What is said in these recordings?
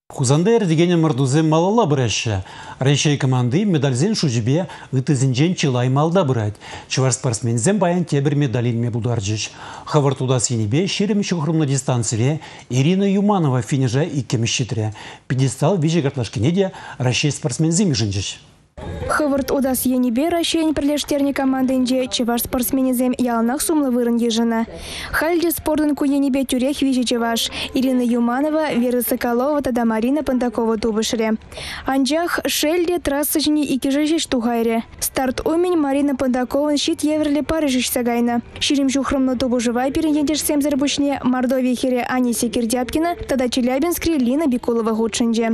Хузандер дегене мардузе малала бұраща. Рейшей команды медальзен шужибе ытызінжен чилай малда бұрайд. Чувар спортсмензен баян тебір медалинме бударжыш. Хавартуда сенебе шерім шухрымна дистанцире Ирина Юманова финижа иккемішітіре. Педестал вижегатлашкене де Рейшей спортсмензен жынжыш. Хывырт удас енебе ращень прилештерни командынде чеваш спортсменезем ялнах сумлы вырын ежина. Хальде спортын куенебе тюрех вижи чеваш. Ирина Юманова, Вера Соколова тада Марина Пантакова тубышыре. Анжах шельде трассы жіне икежежеш тухайре. Старт умень Марина Пантакова щит еверле парыжеш сагайна. Ширим жухрымны тубышывай перенедеш семзербушне Мордовия хере Анисе Кирдяпкина тада Челябинскре Лина Бикулова худшынде.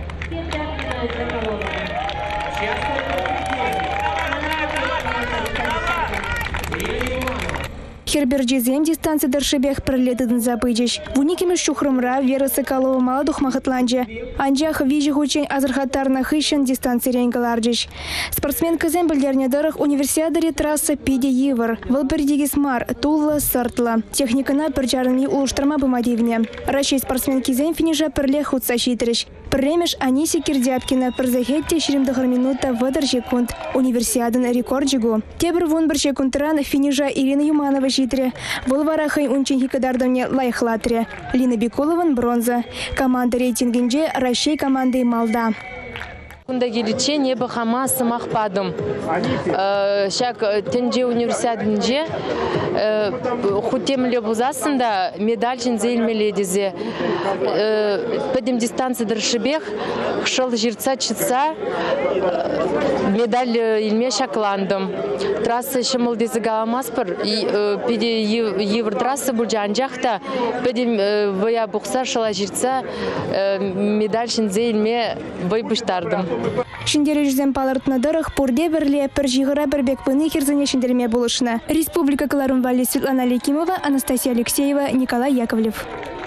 Херберджизем дистанция дыршыбех пролетыдын запыдеш. Вуникеме шухрымра Вера Соколова маладух махатланже. Анжах вижи хучень азырхаттарна хыщен дистанция рейнгаларджеш. Спортсменка зем білдерне дырых универсиадаре трасса пиде евр. Вылпердегис мар, Тула, Сартла. Техникана перчарынми улуштарма бымадивне. Рашей спортсменки зем финиша перле хутса щитреш. Премеш Анисе Кирдяпкина перзахетте 20 минута выдар секунд. Универсиадан рекорджигу. Тебр вон бір секундран финиша Ирина Юманова щитре. Вылварахай унчин хикадардовне лайхлатре. Лина Бикулован бронза. Команда рейтингинже Рашей командой малда. Кунда келече небі хама сымақ падым. Шак тенже универсиадынже хутемле бузасында медаль жінзе илмеле дезе. Пәдем дистанция дыршыбех, шыл жирца чыца, медаль илме шакландым. Трасса шымыл дезі галамаспыр, педе евр трасса бұл жанжақта, пәдем вая бұқса шыла жирца, медаль жінзе илме вай бұштардым. Шиндері жүзен палыртына дырық пұрде бірле пір жиғыра бірбек пыны херзіне шиндерме болышына. Республика Каларум Вали Светлана Лекимова, Анастасия Алексеева, Николай Яковлев.